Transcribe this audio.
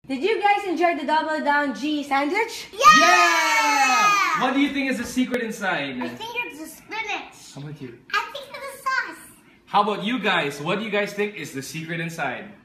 Did you guys enjoy the Double Down G sandwich? Yeah! What do you think is the secret inside? I think it's the spinach. How about you? I think it's the sauce. How about you guys? What do you guys think is the secret inside?